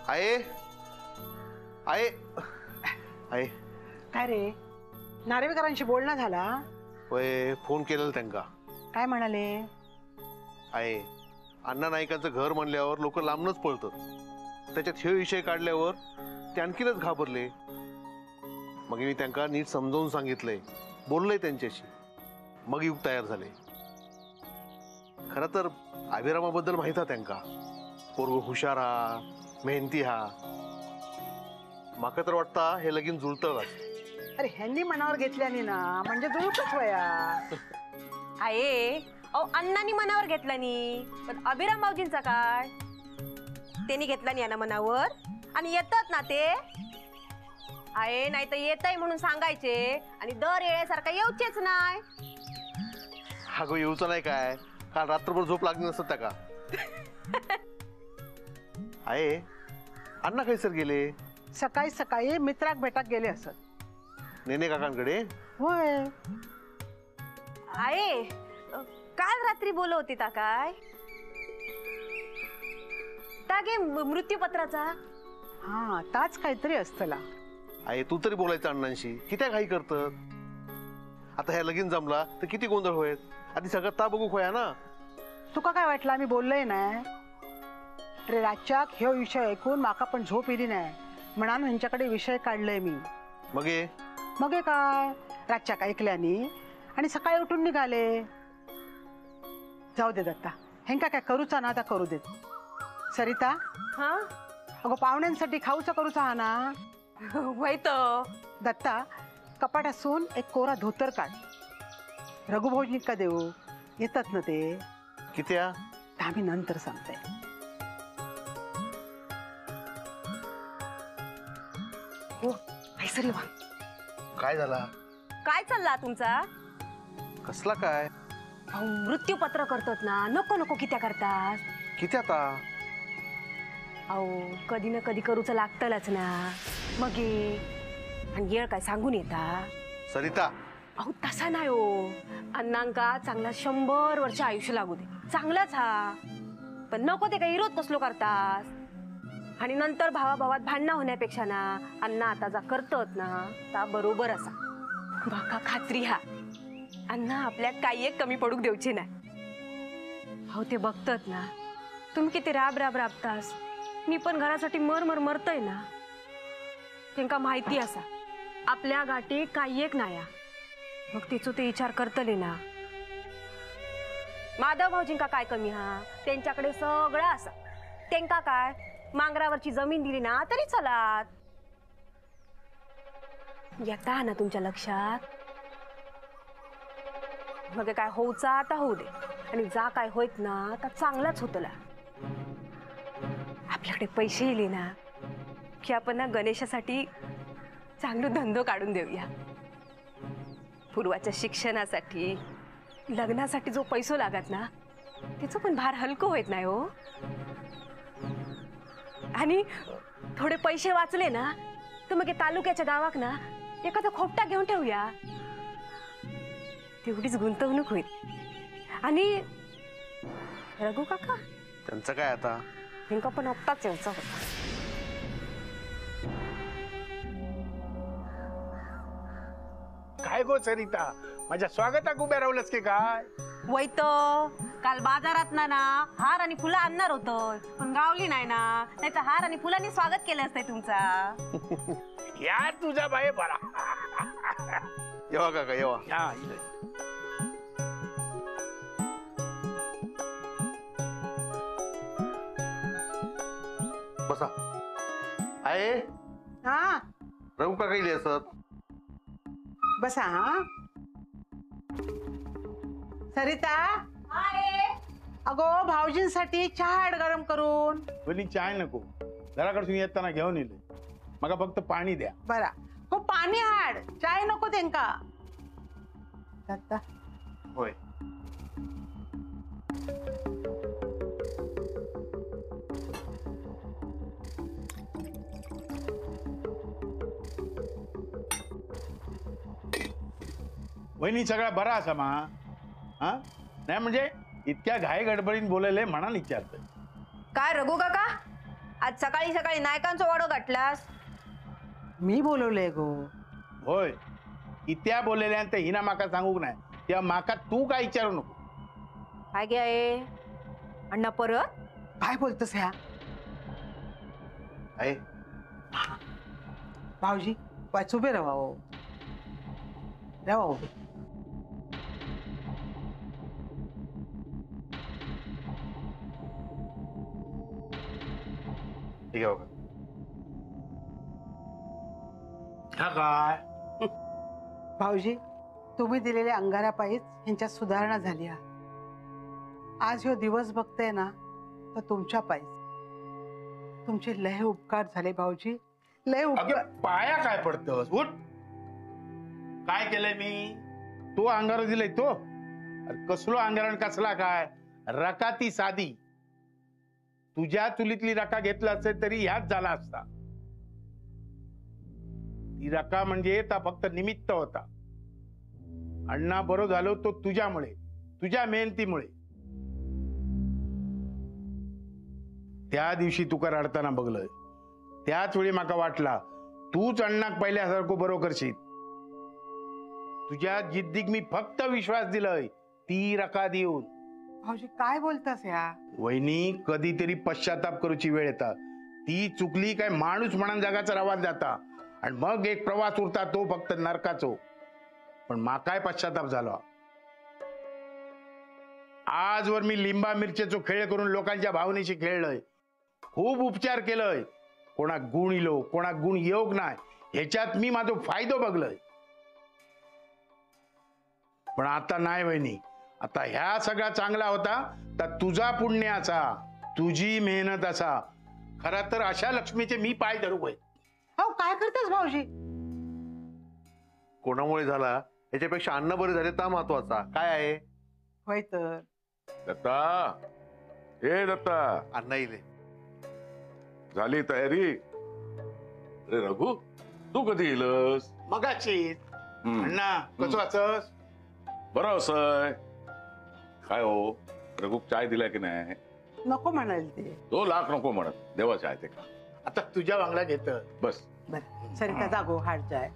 आहे आहे आहे काय रे, नार्वेकरांशी बोलणं झाला? होय, फोन केलेला त्यांका. काय म्हणाले? आहे अण्णा नाईकांचं घर म्हणल्यावर लोक लांबनच पळतात. त्याच्यात हे विषय काढल्यावर ते आणखीनच घाबरले. मग मी त्यांना नीट समजावून सांगितलंय, बोललोय त्यांच्याशी. मग युग तयार झाले. खरं तर अभिरामाबद्दल माहित आहे त्यांका. पोरगो हुशार हा, मेहनती हा. माका तर वाटतं हे लगीन जुळतं. अरे ह्यांनी मनावर घेतल्याने ना म्हणजे जुळतच वया. आहे अण्णांनी मनावर घेतला नी, पण अभिराम भाऊजींचा काय? त्यांनी घेतला नी ना मनावर, आणि येतात ना ते. आहे नाही तर येत आहे म्हणून सांगायचे, आणि दर येण्यासारखा येऊचेच नाही. अगो येऊचं नाही काय, काल रात्रभर झोप लागली नसत त्या का? आहे अण्णा कैसर गेले? सकाळी सकाळी मित्राक भेटाक गेले असत. नेने काकांकडे? होय. आहे काल रात्री बोलव होती ता काय तागे मृत्यूपत्राचा? हा ताच काहीतरी असतला. आहे तू तरी बोलायचं अण्णांशी. किती घाई करतात? आता ह्या लगीन जमला तर किती गोंधळ होईल. आधी सगळं ता बघू खोया ना. तुका काय वाटलं आम्ही बोललोय नाही? अरे रातच्याक हे विषय ऐकून माका पण झोप येली नाही, म्हणून ह्यांच्याकडे विषय काढलाय मी. मग मग काय रातच्याक ऐकल्यानी आणि सकाळी उठून निघाले. जाऊ दे दत्ता, हेंका काय करूचा ना आता करू देत. सरिता, हा अगो पाहुण्यांसाठी खाऊचा करूचा हा ना? होयत. दत्ता, कपाटासून एक कोरा धोतर काढ. रघुभोजनीत का देऊ? येतात ना ते. किती? आम्ही नंतर सांगते. हो सरी वा. काय झाला? काय चालला तुमचा? कसला काय? मृत्यूपत्र करतात ना, नको नको कित्या करतात? किती आता? अहो कधी ना कधी करूच लागतलच ना. मग आणि येळ काय सांगून येता? सरिता, अहो तसा नाही हो. अण्णांका चांगला 100 वर्ष आयुष्य लागू दे, चांगलाच हा. पण नको ते काही विरोध कसलो करतात. आणि नंतर भावाभावात भांडणं होण्यापेक्षा ना अण्णा आता जा करतात ना ता बरोबर असा. बाका खात्री हा अण्णा आपल्यात काही एक कमी पडूक देऊचे नाही. हो ते बघतात ना तुम्ही किती राब राब राबतास. मी पण घरासाठी मर मरतय ना. त्यांका माहिती असा आपल्या गाठी काही एक नाया. मग तिचो ते विचार करतले ना. माधव भाऊजींका काय कमी हा? त्यांच्याकडे सगळं असा. त्यांका काय मांगरावरची जमीन दिली ना तरी चलात. येता ना तुमच्या लक्षात? मग काय होऊचा आता होऊ दे, आणि जा काय होत ना तर चांगलाच होतला. आपल्याकडे पैसे येले ना की आपण ना गणेशासाठी चांगलं धंदो काढून देऊया. पूर्वाच्या शिक्षणासाठी, लग्नासाठी जो पैसो लागत ना त्याचं पण भार हलकं होत नाही हो. आणि थोडे पैसे वाचले ना तर मग तालुक्याच्या गावाक ना एखादा खोपटा घेऊन ठेवूया. तेवढीच गुंतवणूक होईल. आणि रघु काका त्यांचं काय आता? त्यांका पण आत्ताच यायचा होता. काय गो सरिता, माझ्या स्वागताक उभ्या राहलंस की काय? वैत काल बाजारात ना हार आणि फुलं आणणार होतं, पण गावली नाही ना. नाही तर हार आणि फुलांनी स्वागत केलं असतंय तुमचा. या तुझा बाई बरा. येवा काका येवा. या बसा. आहे हा रघु काका इले असत. बसा. हा सरिता, अगो भाऊजींसाठी चहा आड गरम करून. बोली चाय नको, घराकडसून येताना घेऊन येले. मग फक्त पाणी द्या. बरा हो, पाणी हाड, चाय नको त्यांका. दत्ता, होय. वहिनी सगळा बरा असा मा? हा नाही म्हणजे इतक्या घाई गडबडीन बोलायला म्हणा विचारतोय. काय रघु काका आज सकाळी सकाळी नायकांचं वाडो गाठलास? मी बोलवलंय गो. होय, इत्या बोललेल्यानंतर हिना माका सांगूक नाही, त्या माका तू काय विचारू नको. काय गे आहे अण्णा परत? काय बोलतोस ह्या? आहे भाऊजी वाच उभे राहा हो. राहा उभे. ठीक आहे बघा. हा काय? भाऊजी तुम्ही दिलेल्या अंगारापायीच ह्यांच्यात सुधारणा झाली आहे. आज ह्यो दिवस बघते ना तर तुमच्या पायीच. तुमचे लय उपकार झाले भाऊजी, लय अगे उपकार. पाया काय पडतस? उठ. काय केलंय मी? तो अंगार दिलाय तो? अरे कसलो अंगारण कसला काय? रका ती साधी. तुझ्या चुलीतली रका घेतला असेल तरी ह्याच झाला असता. ती रका म्हणजे ता फक्त निमित्त होता. अण्णा बरो झालो तो तुझ्यामुळे, तुझ्या मेहनतीमुळे. त्या दिवशी तुका रडताना बघलंय, त्याच वेळी माका वाटला तूच अण्णाक पहिल्यासारखं बरो करशील. तुझ्या जिद्दीक मी फक्त विश्वास दिलंय, ती रका देऊन. भाऊजी काय बोलतास ह्या? वहिनी कधीतरी पश्चाताप करूची वेळ येता. ती चुकली काय माणूस म्हणून जगाचा रवाज जाता आणि मग एक प्रवास उरता तो फक्त नरकाचो. पण माकाय पश्चाताप झाला. आजवर मी लिंबा मिरचेचो खेळ करून लोकांच्या भावनेशी खेळलोय, खूप उपचार केलंय. कोणाक गुण इलो, कोणाक गुण योग नाही, ह्याच्यात मी माझा फायदो बघलोय. पण आता नाही वहिनी, आता ह्या सगळा चांगला होता तर तुझा पुण्य असा, तुझी मेहनत असा. खरा तर अशा लक्ष्मीचे मी पाय धरू होय. हो काय करतास भाऊजी? कोणामुळे झाला याच्यापेक्षा अन्न बरे झाले ता महत्वाचा. काय आहे? होय तर. दत्ता, ए दत्ता, अण्णा इले. झाली तयारी? अरे रघु, तू कधी येलस? मगाशी अण्णा कसं असस? बरं असं काय हो, रघु चाय दिलाय की नाही? नको म्हणाल ते. तो लाख नको म्हणत, देवा चाय ते का. आता तुझ्या वांगला घेत. बस. बर सरिता जागो हाड जाय.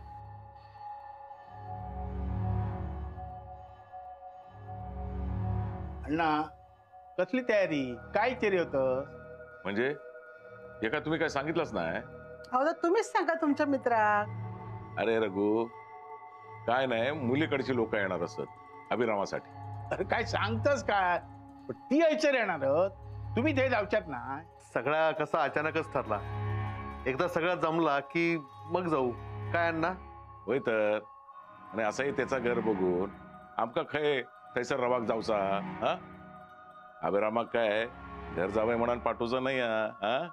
अण्णा कसली तयारी? काय चेरी होत? म्हणजे हे काय तुम्ही काय सांगितलंच नाही? अहो तर तुम्हीच सांगा तुमच्या मित्राक. अरे रघु, काय नाही, मुलीकडची लोक येणार असत अभिरामासाठी. अरे काय सांगतस काय? पण ती ऐचर येणार, तुम्ही ते जाऊच्यात ना. सगळा कसा अचानकच ठरला. एकदा सगळं जमला की मग जाऊ. काय अण्णा? होय तर. आणि असंही त्याचा घर बघून आमका खय थैसर रवाक जाऊचा. हा, अभिरामाक काय घर जावय म्हणून पाठवूचं नाही. हा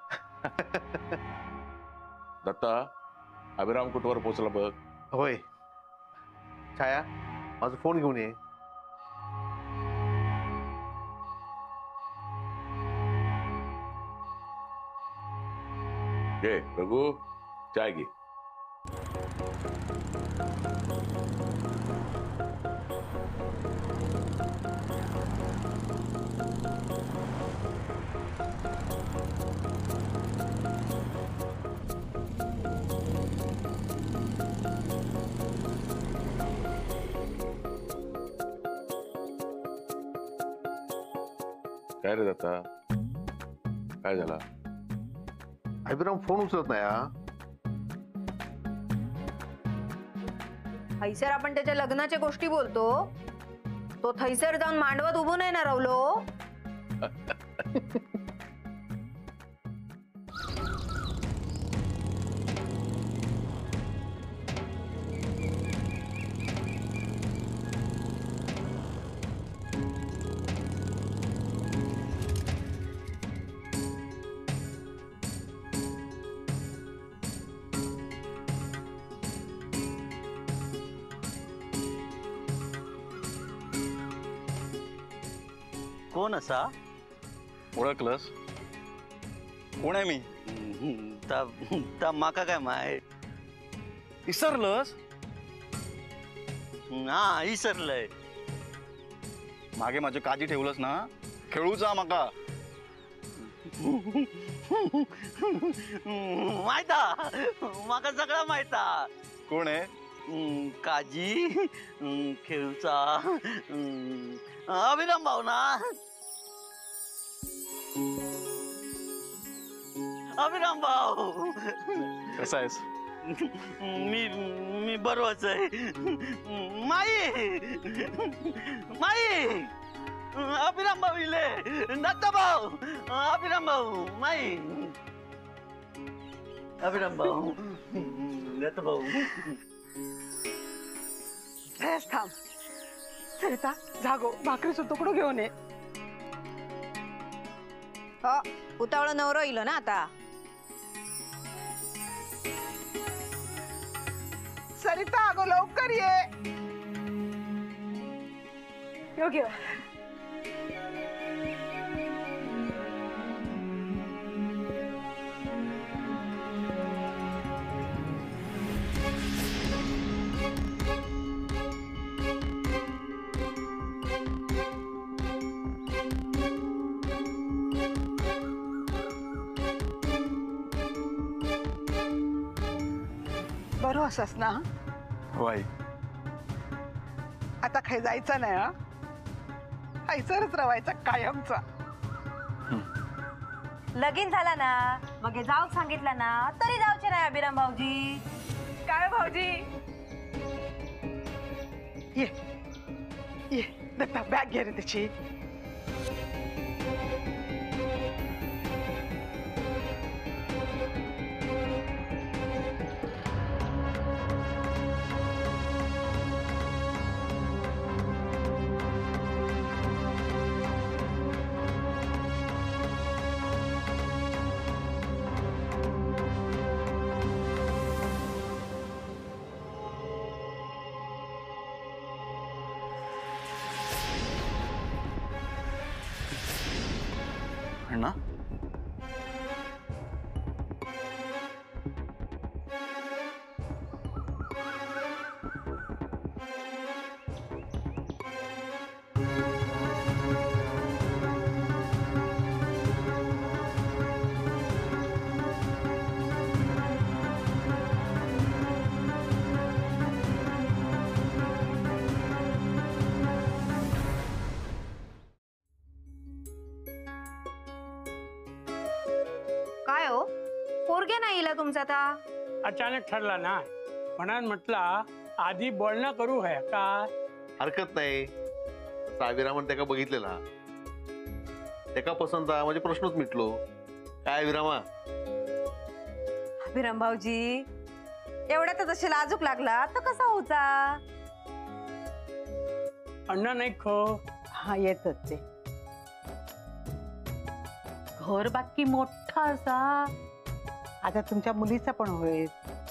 दत्ता, अभिराम कुठवर पोचला बघ. होय. छाया, माझा फोन घेऊन ये. घे रघु, चाय घे. काय रे दत्ता, काय झाला? अभिराम फोन उचलत नाही. हा, थैसर आपण त्याच्या लग्नाच्या गोष्टी बोलतो, तो थैसर जाऊन मांडवत उभं नाही ना रावलो. कोण असा? ओळखलंस? कोण आहे मी? ता माका काय माय विसरलंस? हा इसरलंय. मागे माझे काजी ठेवलंस ना, खेळूचा माका. माहिता माका सगळं माहिता. कोण आहे? काजी खेळचा अभिराम भाऊ ना. अभिराम भाऊ कसा आहेस? मी बरोबरच आहे. माई माई अभिराम भाऊ इले. दत्ता भाऊ अभिराम भाऊ माई अभिराम भाऊ दत्ता भाऊ. जयस थांब. सरिता जागो, भाकरीचं तुकडं घेऊन ये. हो उतावळा नवरो इलो ना आता. सरिता अगो लवकर ये. योग्य. बरो असस ना. हो आई. आता काही जायचं नाही हा. ऐसरच रवायचा कायमचा. लगीन झाला ना मग जाऊ सांगितलं ना तरी जाऊचे नाही अभिराम भाऊजी. काय भाऊजी? ये ये दत्ता बॅग घे रे त्याची. अण्णा काय हो पोरगे नाही इला तुमचा आता. अचानक ठरला ना म्हणून म्हटला आधी बोलणं करू है का. हरकत नाही. अभिरामन त्याका बघितलेला, त्याका पसंत आहे म्हणजे प्रश्नच मिटलो. काय विरामा? अभिराम भाऊजी एवढ्यात तशी लाजूक लागला तर कसा होता. अण्णा नाही खो. हा येतच ते. घर बाकी मोठा असा. आता तुमच्या मुलीचा पण होईल.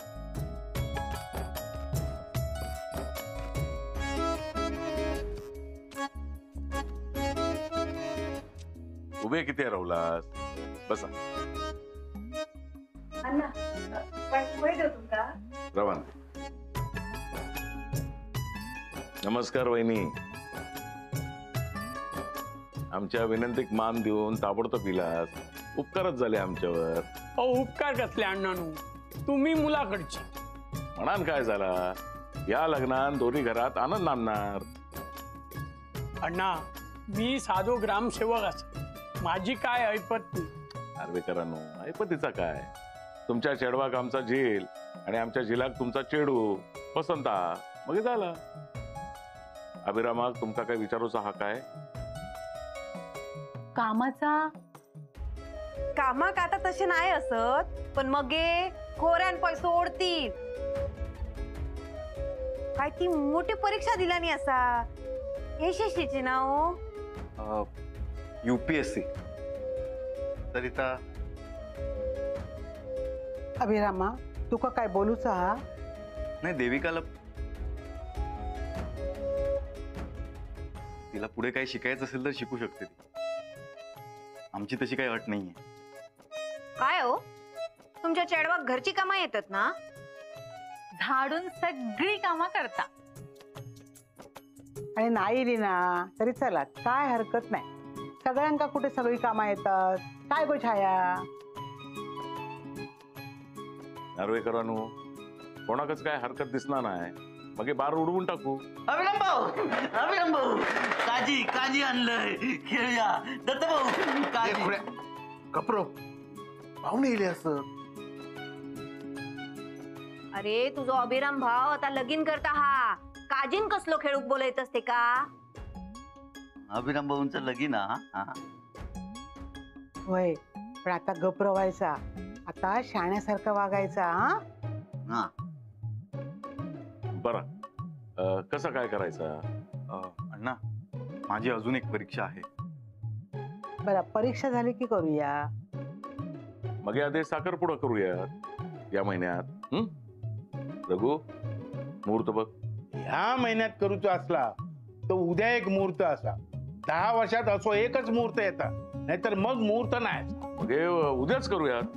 उभे किती रवलास? बसा. रवान. नमस्कार वहिनी. आमच्या विनंतीक मान देऊन ताबडतोब पिलास. उपकारच झाले आमच्यावर. उपकार कसले अण्णानू, तुम्ही मुलाकडची. म्हणान काय झाला, या लग्नात दोन्ही घरात आनंद नांदणार. अण्णा मी साधो ग्रामसेवक असे, माझी काय ऐपत नाही. आर्वेकरांनो ऐपतीचा काय. तुमच्या चेडवाक आमचा झेल आणि आमच्या झेलाक तुमचा चेडू पसंता मग झाला. अभिरामाक तुमका काय विचारूचा हा काय? कामाचा. कामाक आता तसे नाही असत पण मग खोऱ्यान पैसे ओढतील. काय ती मोठी परीक्षा दिलानी असा यशस्वीची ना हो. UPSC. सरिता अभिरामा तुका काय बोलूचा हा? नाही देविकाला तिला पुढे काही शिकायचं असेल तर शिकू शकते ती. आमची तशी काही अट नाहीये. काय हो तुमच्या चेडवाक घरची कामं येतात ना. झाडून सगळी कामं करता. आणि नाही इली ना तरी चला काय हरकत नाही. सगळ्यांका कुठे सगळी कामं येतात. काय गो छाया. नार्वेकरांनो कोणाकच काय हरकत दिसणार नाही मग हे बार उडवून टाकू. अभिराम भाऊ काजी काजी आणलंय खेळूया. दत्त भाऊ काजी. कपरो पाहुणे येले असत. अरे तुझो अभिराम भाव आता लगीन करता हा काजीन कसलो खेळूक बोलत असते का. अभिराम भाऊंचं लगीन हा. होय पण आता गप रवायचा, आता शाण्यासारखं वागायचा. हा बरं कसं काय करायचं. अण्णा माझी अजून एक परीक्षा आहे. बरं परीक्षा झाली की करूया. मग आधी साखरपुडा करूया या महिन्यात. रघु मुहूर्त बघ. ह्या महिन्यात करूचा असला तर उद्या एक मुहूर्त असा. 10 वर्षात असो एकच मुहूर्त येता, नाहीतर मग मुहूर्त नाही. मग हे उद्याच करूयात.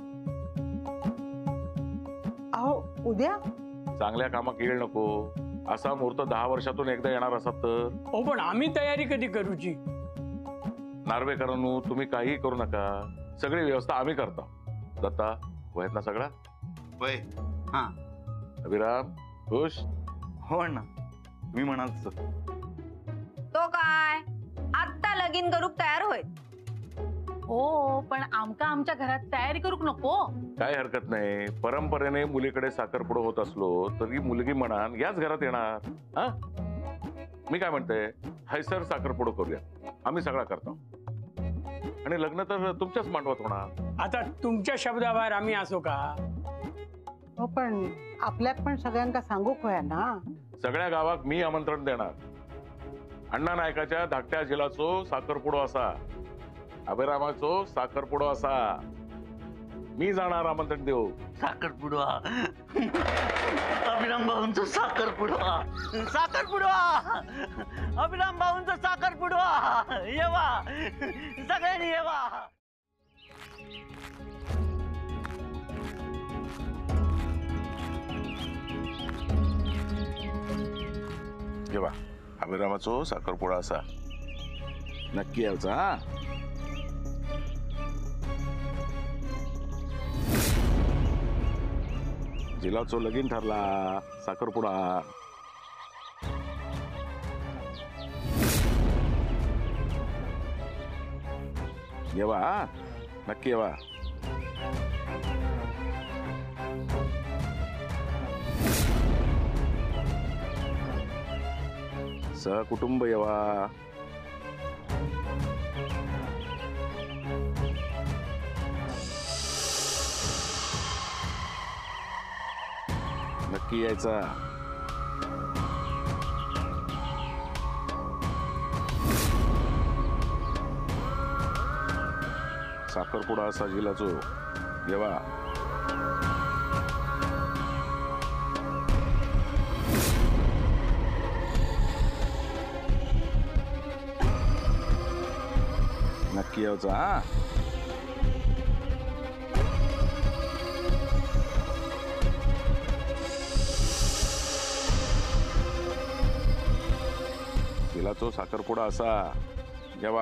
अहो उद्या चांगल्या कामाक येळ नको. असा मुहूर्त 10 वर्षातून एकदा येणार असत तर. हो पण आम्ही तयारी कधी करूची. नार्वेकरांनो तुम्ही काही करू नका, सगळी व्यवस्था आम्ही करतो. दत्ता वयत ना सगळा. वय हा अभिराम खुश. हो अण्णा तुम्ही म्हणाल तसं. तो काय आत्ता लगीन करूक तयार होय. हो पण आमका आमच्या घरात तयारी करूक नको. काय हरकत नाही. परंपरेने मुलीकडे साखरपुडा होत असलो तरी मुलगी म्हणान याच घरात येणार. हा मी काय म्हणते हैसर साखरपुडा करूया. आम्ही सगळा करतो आणि लग्न तर तुमच्याच मांडवत होणार. आता तुमच्या शब्दाबाहेर आम्ही असो का. हो पण आपल्यात पण सगळ्यांना सांगू खोया ना. सगळ्या गावात मी आमंत्रण देणार. अण्णा नायकाच्या धाकट्या झिलाचो साखरपुडो असा, अभिरामाचो साखरपुडो असा. मी जाणार आमंत्रण देऊ. साखरपुडा. अभिराम भाऊंचं साखरपुडा. साखरपुडा. अभिराम भाऊंचं साखरपुडा. येवा सगळ्यांनी येवा. जेव्हा अभिरामाचो साखरपुडा असा नक्की यायचा. हा जिलाचो लगीन ठरला साखरपुडा. येवा नक्की येवा. सहकुटुंब येवा. नक्की यायचा. साखरपुडा असा जिलाचो येवा. नक्की यायचा. हा जिलाचो साखरपुडा असा येवा.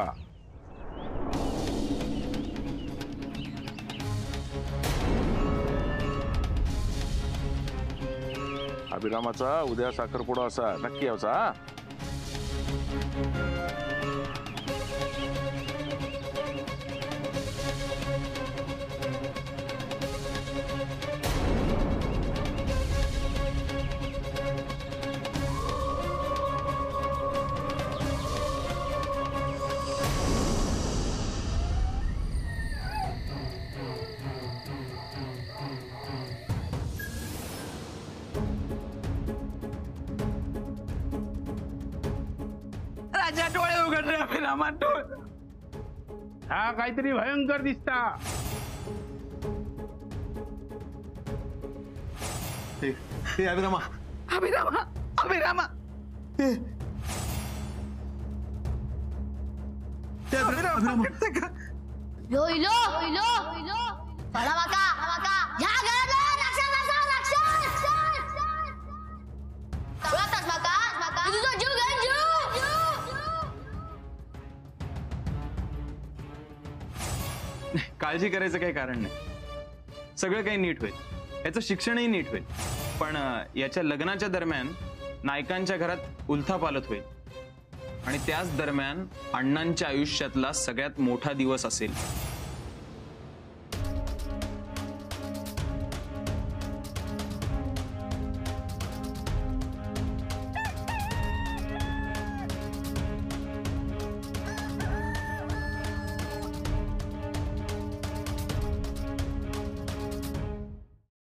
अभिरामाचा उद्या साखरपुडा असा नक्की यायचा. हा राजा डोळे उघडले अभिरामा डोळे. हा काहीतरी भयंकर दिसता. अभिरामा अभिरामा अभिरामा. लोयलो लोयलो लोयलो मला वाका वाका या घराला राक्षस राक्षस ओळखतात माका माका तुझा जीव घेऊन जीव. काळजी करायचं काही कारण नाही. सगळं काही नीट होईल. याचं शिक्षणही नीट होईल. पण याच्या लग्नाच्या दरम्यान नायकांच्या घरात उलथापालथ होईल आणि त्याच दरम्यान अण्णांच्या आयुष्यातला सगळ्यात मोठा दिवस असेल